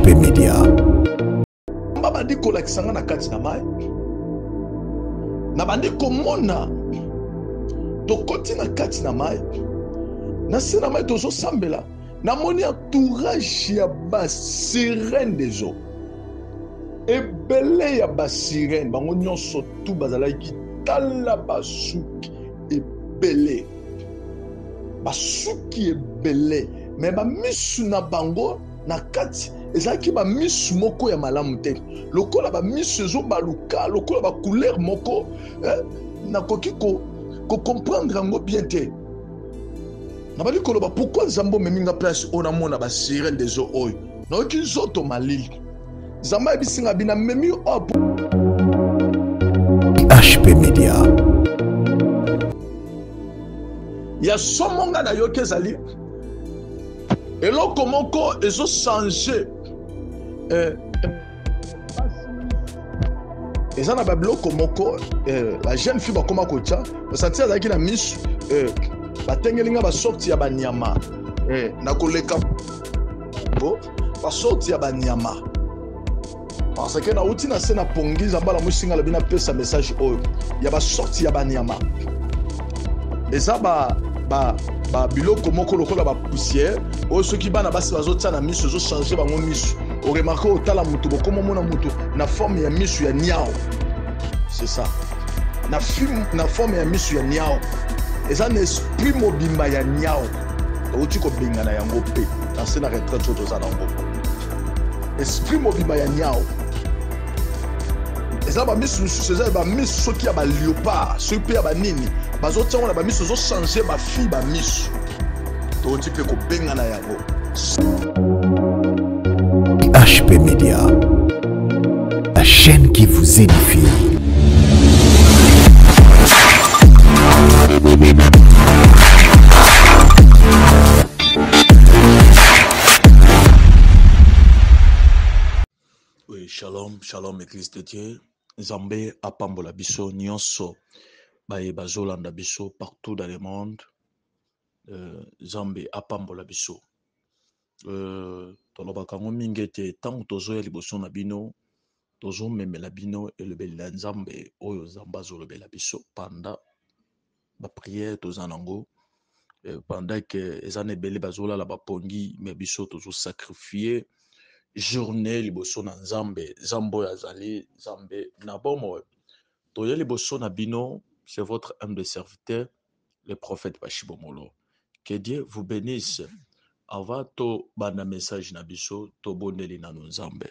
HP Media. Babandi kolakisanga na kati na mai. Na bandi komona tokoti na kati na mai. Na se na mai tozo sambela. Na moni entourage ya ba sirène des eaux. Ebele ya ba sirène bango nyonso tu bazalaki tala basuki ebele. Basuki ebele. Mais ba misu na bango na kati ezalaki ba misu moko ya malamu te. Lokola ba misu ezo baluka, lokola ba couleur moko na koki ko comprendre ngo bien te. Na bali koloba pourquoi Zambo meminga place ona mona ba sirène des eaux oyo. Na oki zoto malili. Zamba ebisinga bina memi op. HP Media. Ya somonga na yoke zali. Eloko moko ezo changer. Eza na babiloko moko la jeune fille bakoma kocha basanti azalaki na misu batengelinga basorti ya banyama na koleka bo basorti ya banyama parce que na uti na se na pongi Zamba la musinga lobi na pesa message oyo ya basorti ya banyama eza ba biloko moko lokola ba poussière oyo soki bana basi bazotia na misu ezo changer bango misu o remarqué otala mutu bokoma mona mutu na forme ya misu ya niao. C'est ça. Na forme ya misu ya niao. Eza na esprit mobimba ya niao. Outi ko benga na yango pe. Na se na retraite to za nango. Esprit mobimba ya niao. Eza ba misu eza ba misu soki ya ba léopard, soki pe ya ba nini. Bazotia ngona ba misu zo changer ba fille ba misu. To outi pe ko benga na yango. HP Media, la chaîne qui vous édifie. Oui, shalom, shalom, Église de Dieu. Nzambe apambola biso nyonso baye bazolanda biso partout dans le monde. Nzambe apambola biso. Tolobaka ngo mingi te tango tozoya liboso na bino tozo memela bino elobeli la Nzambe oyo Zamba zolobela biso pendant ba prière tozanango pendant que ezana ebele bazolala bapongi mais biso tozo sacrifier journée liboso na Nzambe Zambo ya zali Nzambe na bomo toye liboso na bino. C'est votre humble serviteur le prophète Bashibomolo. Que Dieu vous bénisse. Avant to bana message na biso to bondeli na Nzambe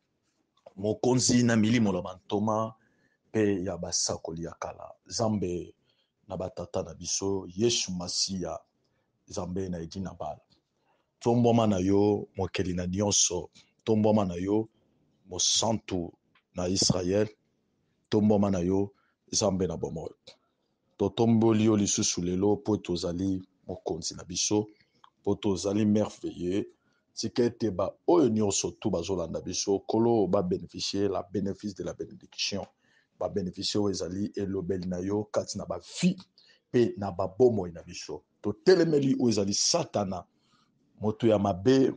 mokonzi na milimo la bantoma pe ya basakoli ya kala Zambe na batata na biso Yesu Masiya Zambe na edina bala tomboma na yo mokeli na nyonso tomboma na yo mosantu na Israël tomboma na yo Zambe na bomoyo to tomboli yo lisusu lelo po tozali mokonzi na biso po tozali merveilleux tikete ba oyo nyonso tu bazolanda biso kolo ba bénéficier la bénéfice de la bénédiction ba bénéficier ezali elobeli na yo kati na ba vie pe na ba bomo na biso to telemeli o ezali satana moto ya mabe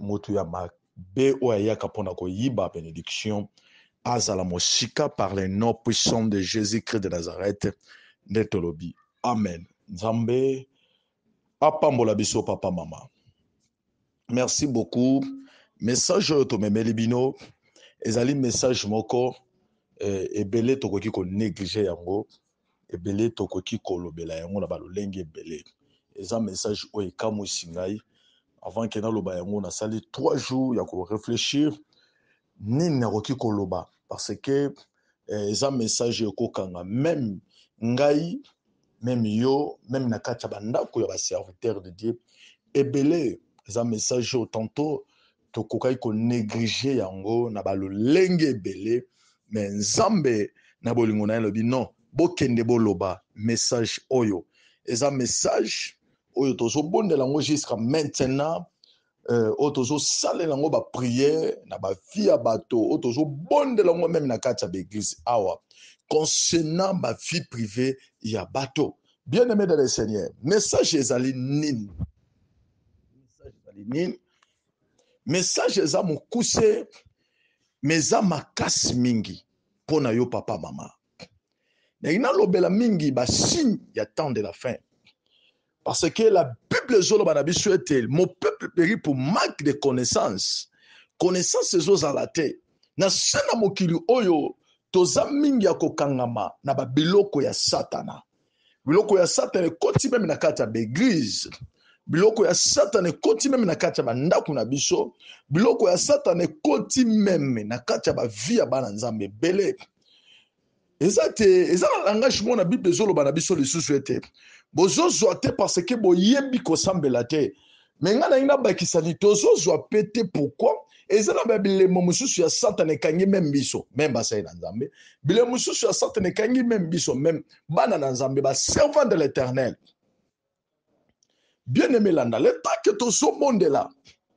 o ayaka pona ko yiba bénédiction azala moshika par le nom puissant de Jésus-Christ de Nazareth netolobi amen. Nzambe apambola biso papa mama. Merci beaucoup. Message to memeli bino ezali message moko ebele tokoki ko négliger yango ebele tokoki ko lobela yango na balolenge ebele eza message o ekamwisi ngai avant que na loba yango na sali 3 jours ya ko réfléchir nini nakoki ko loba parce que eza message ekokanga même ngai même yo même na kati ya bandako ya ba serviteur de Dieu ebele eza message au tantôt tokokai ko négliger yango na balolenge ebele mais Nzambe na bolingo na lobi non bokende boloba message oyo eza message oyo tozo bondela ngo jusqu'à maintenant oyo tozo salela ngo ba prière na ba vie ya bato oyo tozo bondela ngo même na kati ya l'église awa concernant ma vie privée ya bato. Bien aimé dans le Seigneur, message ezali nini message eza mokuse meza makasi mingi pona yo papa mama. Na ina lobela mingi ba signe ya temps de la fin. Parce que la Bible zoloba na biso ete mon peuple périt pour manque de connaissance. Connaissance ezo la te. Na sena mokili oyo toza mingi ya kokangama na ba biloko ya satana. Biloko ya satana ekoti meme na kati ya l'église. Biloko ya satana ekoti meme na kati ya bandako na biso. Biloko ya satana ekoti meme na kati ya ba vie ya bana nzambe belé. Eza na langage mo na Bible zoloba na biso lisusu ete bozozwa te parce que boyebi kosambela te. Mais nga na ina bakisani tozozwa pete pourquoi? Eza na bilemo mususu ya satana ekangi même biso, même basai na nzambe. Bilemo mususu ya satana ekangi même biso, même bana na nzambe ba servant de l'Éternel. Bien aimé landa, le temps que tozo mondela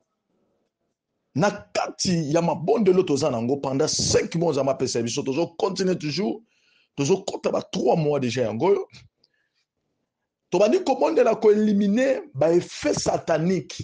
na kati ya mabondelo toza nango pendant 5 mois za mapesa biso tozo continuer toujours tozo kota ba 3 mois déjà yango. Tobandi komondela ko éliminer ba effet satanique.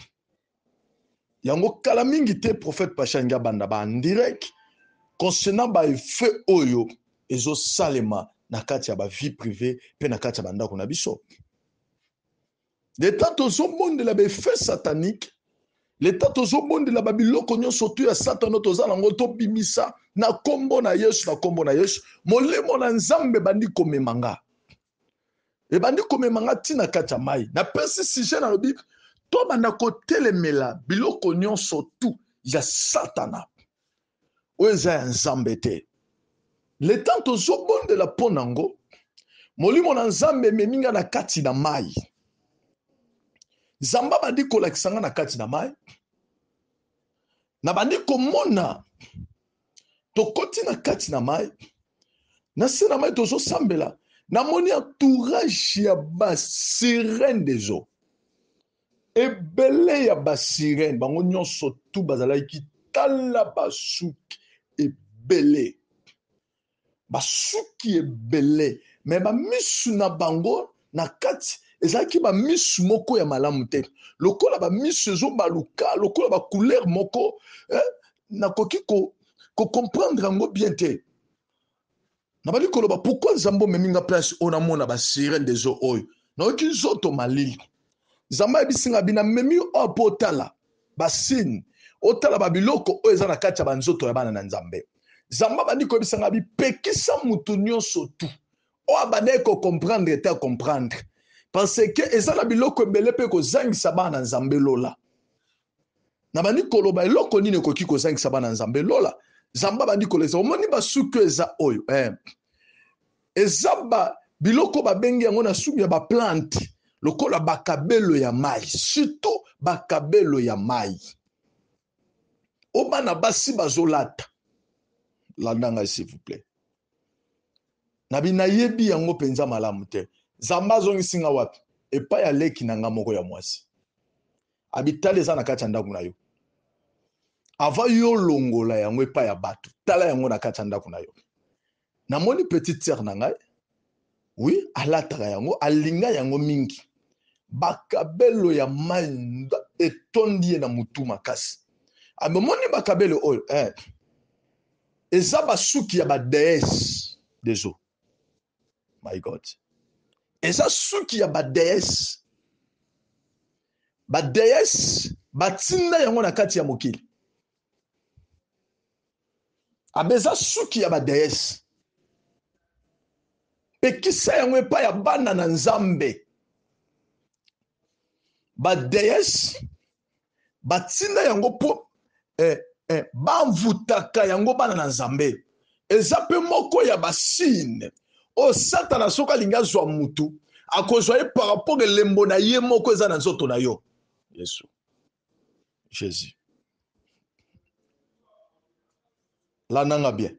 Yango kala mingi te prophète Pachanga banda ba en direct concernant ba effet oyo ezo salema na kati ya ba vie privée pe na kati ya banda ko na biso. Les temps tozo mondela ba effet satanique. L'état tozo mondela ba biloko nyonso tu ya satano toza nango to bimisa na kombo na Yesu molemo na nzambe bandi komemanga. E bandi komemanga tina kati ya mai. Na pesi sujet na lobi to banda kotelemela biloko nyonso tu ya satana. Oeza ya nzambe te. L'état tozo mondela ponango molimo na nzambe meminga na kati na mai. Zamba bandi kolakisanga na kati na mai. Na bandi komona tokoti na kati na mai. Na se na mai tozo sambela. Na moni entourage ya ba sirène des eaux. Ebele ya ba sirène. Bango nyonso tu bazalaki tala basuki ebele. Basuki ebele. Mais ba misu na bango na kati ezalaki ba misu moko ya malamu te. Lokola ba misu ezo baluka, lokola ba couleur moko, na koki ko comprendre ngo bien te. Na bali koloba pourquoi Zambo meminga place ona mona ba sirène des eaux oyo. Na oki zoto malili. Zamba ebisinga bina memi opotala ba signe otala ba biloko oyo eza na kati ya banzoto ya bana na nzambe. Zamba bandi ko ebisanga bi pekisa mutu nyonso tu. O abane ko comprendre ta comprendre. Parce que eza na biloko ebele pe ko zangisa bana nzambe lola. Na bandi koloba eloko nini ko ki ko zangisa bana nzambe lola. Zamba bandi koleza omoni basuku eza oyo ezaba biloko babengi yango na suku ya ba plante lokola bakabelo ya mai, surtout bakabelo ya mai. Obana basi bazolata landanga s'il vous plaît. Na bina yebi yango penza malamu te. Zamba zongi singa wapi epa ya leki na nga moko ya mwasi abitale eza na kati ya ndako na yo ava yo longola yango epa ya bato tala yango na kati ya ndako na yo. Namoni petite sœur na ngai oui alataka yango alinga yango mingi bakabelo ya mai etondi na mutu makasi. Amemoni bakabelo oyo eza basuki ya ba déesse des eaux. My God. Eza suki ya ba déesse. Ba déesse batinda yango na kati ya mokili. Abeza suki ya ba déesse. Pekisa yango epa ya bana na nzambe. Ba déesse batinda yango po bamvutaka yango bana na nzambe. Eza pe moko ya basine. O satana soka linga zwa mutu akozwa ye par rapport elembo na ye moko eza na nzoto na yo. Yesu. Jésus. Lananga bien.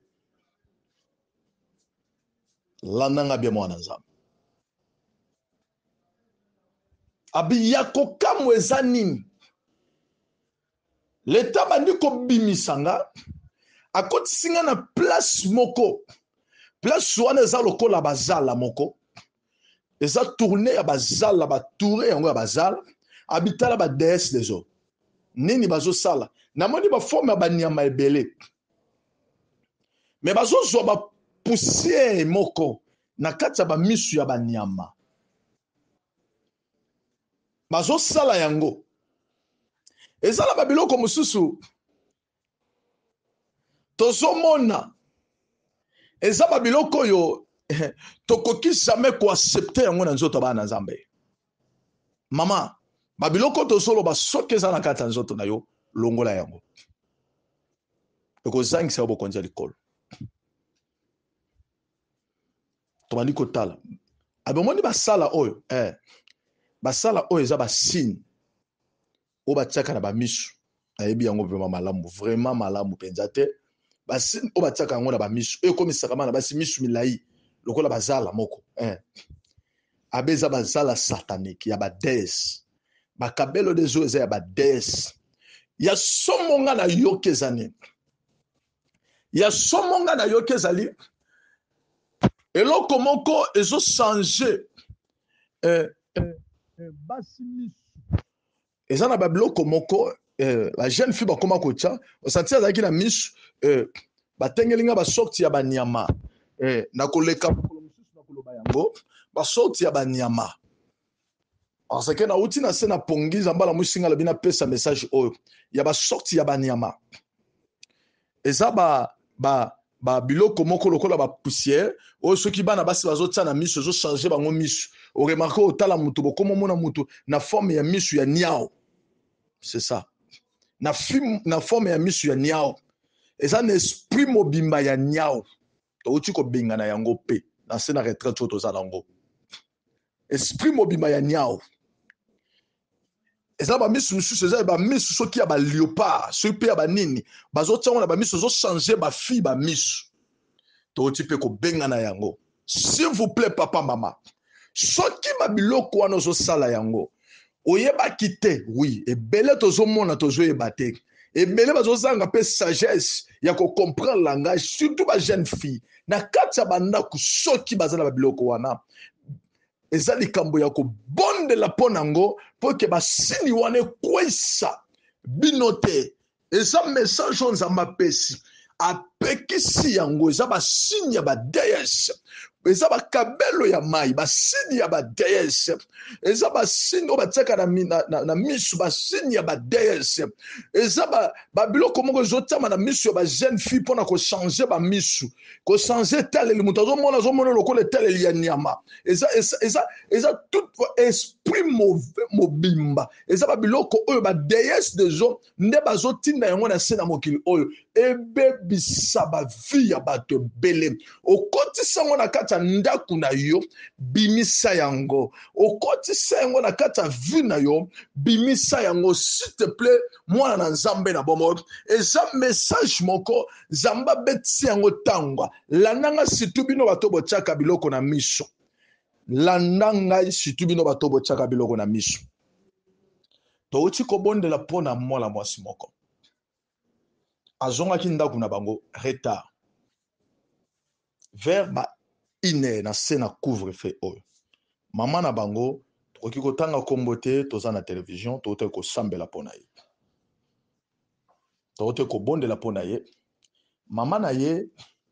Lananga bien mwana nzambe. Abi yako kamwe eza nini? Leta bandi ko bimisanga akotisinga na place moko. Place wana eza lokola bazala moko. Eza tourné ya bazala ba touré yango ya bazala. Habitala ba déesse des eaux. nini bazosala namoni baforme ya banyama ebele me bazozwa bapoussiere moko na kati ya bamisu ya banyama bazosala yango ezala babiloko mosusu tozomona eza babiloko oyo tokoki jamais koaccepte yango na nzoto bana nzambe mama babiloko tozoloba soki eza na kati ya nzoto na yo longola yango ekozangisa yo bokonzi ya likolo tobandi kotala abomoni basala oyo basala oyo eza basigne oyo batiaka na bamisu nayebi yango vraiment malamu mpenza te basigne oyo batiaka yango na bamisu oyo ekomisaka bana basi misu milai lokola bazala moko abe eza bazala satanique ya badese bakabelo des eaux eza ya badese ya somonga na yoki ezani ya somonga na yoki ezali eloko moko ezochange basi misu eza na babiloko moko la jeune fille bakoma kotia osanti azalaki na misu batengelinga basorti ya banyama na koleka mokolo mosusu na koloba yango basorti ya banyama parce que nauti na se na pongi nzambala mosinga lobi napesa message oyo ya basorti ya banyama eza biloko moko lokola bapoussière oyo soki bana basi bazotia na misu ezochange bango misu oremarke otala mutu bokoma omona mutu na forme ya misu ya niao c'est ça na forme ya misu ya niao eza na esprit mobimba ya niao touti kobengana yango pe na se na retraite oyo tozala yango esprit mobimba ya niao eza bamisu mosusu eza bamisu soki ya baliopard soki mpe ya banini bazotiango na bamisu ezochange bafille bamisu touti mpe kobengana yango s'il vous plaît papa mama soki babiloko wana ozosala yango oyebaki te oui ebele tozomona tozoyeba te ebele bazozanga mpe sagesse ya kocomprendre langage surtout bajeune fille na kati ya bandako soki baza na babiloko wana eza likambo ya kobondela mpo nango mpo ke basini wana ekwesa bino te eza message oyo nzambe apesi apekisi yango eza basini ya badeyese eza bakabelo ya mai basini ya badeyese eza basini oyo batiaka na misu basini ya badeyese eza babiloko moko ezotama na misu ya bajeune fille mpona kochange bamisu kochange etaleli moto azomona lokola etaleli ya nyama eza tout esprit mobimba eza babiloko oyo badeyese dezo nde bazotinda yango na se na mokili oyo ebebisa bavi ya bato ebele okotisa yango na kati ya ndako na yo bimisa yango okotisa yango na kati ya vi na yo bimisa yango s'il te plaît mwana na nzambe na bomo eza message moko nzambe abetisi yango tangwa landanga situ bino bato botiaka biloko na miso landanga situ bino bato botiaka biloko na miso touti kobondela mpo na mwana mwasi moko azongaki ndako na bango retard vers ba 1h na se na couvre-feu oyo mama na bango tokoki kotanga kombo te toza na television tokoki kosambela mpo na ye tokoki kobondela mpo na ye mama na ye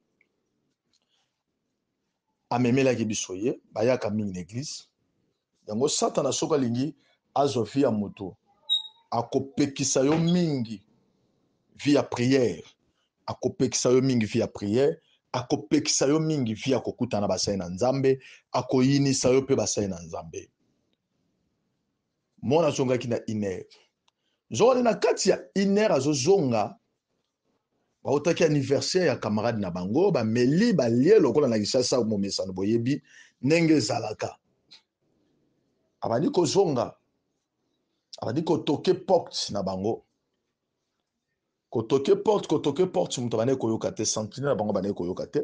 amemelaki biso ye bayaka mingi na eglise yango satana soki alingi azwa vi ya moto akopekisa yo mingi vi ya prière akopekisa yo mingi vi ya prière akopekisa yo mingi vi ya kokutana basai na nzambe akoyinisa yo mpe basai na nzambe mwana azongaki na 1h nzongani na kati ya 1h azozonga baotaki anniversaire ya camarade na bango bameli balie lokola na kisasa momesano boyebi ndenge ezalaka abandi kozonga abandi kotoke porte na bango kotoke porte moto abandi koyoka te sentinelle na bango abandi koyoka te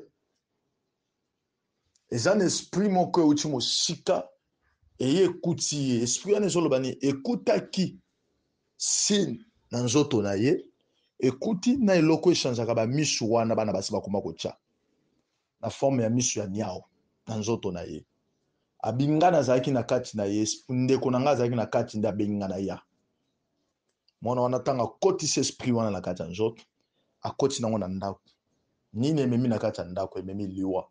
eza na esprit moko euti mosika eye ekuti ye esprit wana ezoloba nini ekutaki sine na nzoto na ye ekuti na eloko echangeaka bamisu wana bana basi bakoma kotya na forme ya misu ya niao na nzoto na ye abinga azalaki na kati na ye ndeko na nga azalaki na kati nde abengi nga na ya mwana wana tanga akotisi esprit wana na kati ya nzoto akoti nango na ndako nini ememi na kati ya ndako ememi liwa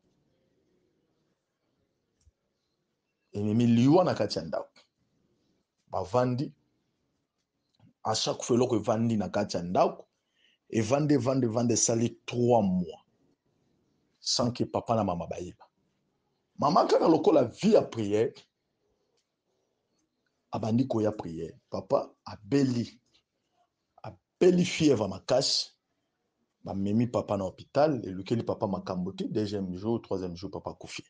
na kati ya ndako bavandi à chaque fois eloko evandi na kati ya ndako evandi esali 3 mois sans que papa na mama bayeba mama kaka lokola vie ya prière abandi koya prière papa abeli fièvre makasi bamemi papa na hôpital elukeli papa makambo te deuxième jour troisième jour papa akufi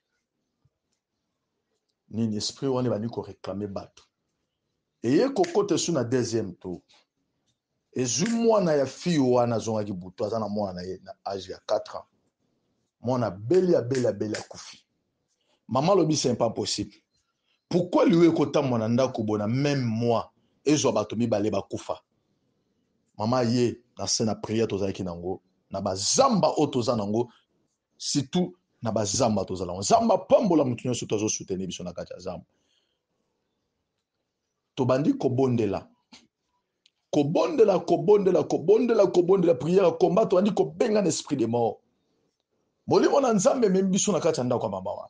nini esprit wana ebandi koréclame bato eye kokota esu na deuxième tour ezwi mwana ya fille wana azongaki butu aza na mwana na ye na age ya 4 ans mwana abeli akufi mama alobi c'est pas possible pourquoi liwe ekotamwa na ndako bona même moi ezwa bato mibale bakufa mama ye na se na prière tozalaki nango na bazamba oyo toza nango surtout na bazamba tozala nango zamba pambola motu nyonso tozosoutenir biso na kati ya zamba tobandi kobondela prière combat tobandi kobenga na esprit de mort molimo na nzambe ememi biso na kati ya ndako ya mama wana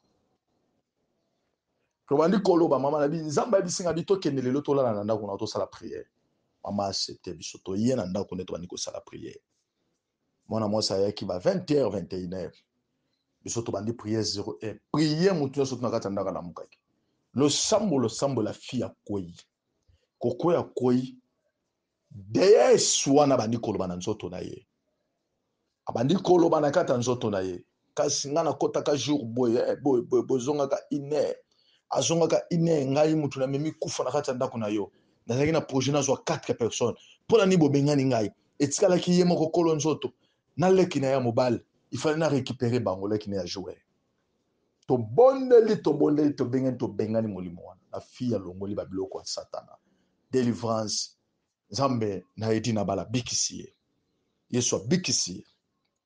tobandi koloba mama na bi nzambe abisinga bitokende lelo tolala na ndako na tosala prière mama accepte biso toye na ndako nde tobandi kosala prière mwana mwasi ayaki ba 20h 21h biso tobandi prière 0 prière motu nyonso na kati ya ndako na mukaki losambo la fille akwei kokwea kwei deye eswana bandi koloba na nzoto na ye abandi koloba na kati ya nzoto na ye kasi nga nakotaka jour boye bozongaka 1h azongaka 1h ngai mutu na memi kufa na kati ya ndako na yo nazalaki na projet nazwa 4 personnes mpona nini bobengani ngai etikalaki ye moko kolo nzoto naleki na ya mobile ifali na récupérer bango leki na ya jouer tobondeli tobengani molimo wana na fille ya longoli babiloko ya satana délivrance nzambe na edi na bala bikisi ye yesu abikisi ye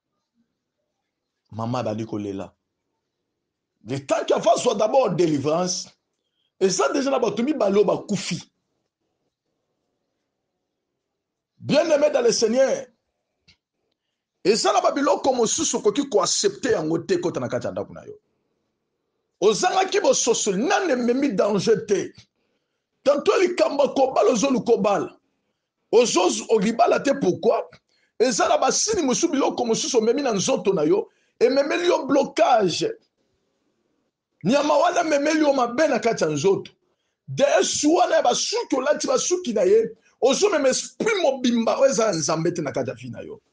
mama abandi kolela le temps qu'il fasse soit d'abord délivrance et ça déjà na bato mibale oyo bakufi bien aimé dans le Seigneur et ça na babiloko mosusu okoki koaccepte yango te kota na kati ya ndako na yo ozangaki bososoli nane ememi danger te tanto likambo kobala ozolukobala olibala te pourquoi eza na basini mosusu biloko mosusu omemi na nzoto na yo ememeli yo blocage nyama wana memeli yo mabe na kati ya nzoto desu wana ya basuki olati basuki na ye ozomema esprit mobimba oyo eza ya nzambe te na kati ya vi na yo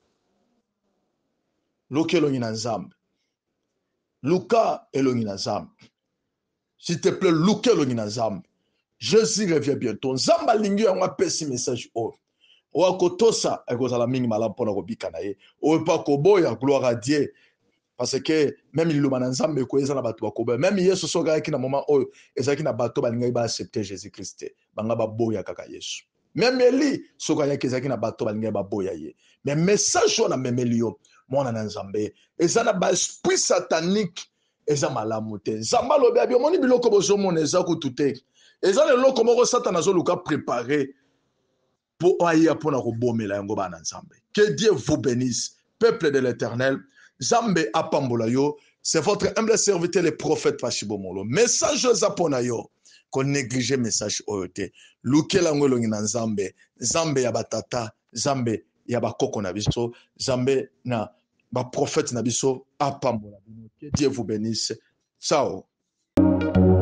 luka elongi na nzambe luka elongi na nzambe s'il te plaît luka elongi na nzambe Jésus revient bientôt nzambe alingi yango apesi message oyo oyo akotosa ekozala mingi malamu mpona kobika na ye oyo mpo akoboya gloire à Dieu parce que même liloba na nzambe ekoyeza na bato bakoboya même yesu soki ayaki na moment oyo ezalaki na bato balingaki baaccepte jésus christ te banga baboya kaka yesu même eli soki ayaki ezalaki na bato balingaki baboya ye mais message oyo na memeli yo mwana na nzambe eza na baesprit satanique eza malamu te nzambe alobi abi omoni biloko bozomona eza kutu te eza leloko moko satana azoluka prépare mpo aya mpona kobomela yango bana nzambe que Dieu vous bénisse peuple de l'éternel Zambe apambola yo, c'est votre humble serviteur le prophète Pachibomolo. Message zapona yo, qu'on néglige message oyote. Luke langolongi na Zambe, Zambe ya batata, Zambe ya bakoko na biso, Zambe na ba prophète na biso apambola. Que Dieu vous bénisse. Ciao.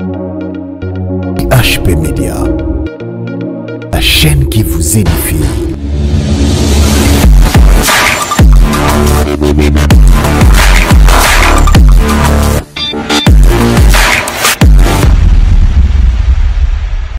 HP Media, la chaîne qui vous édifie.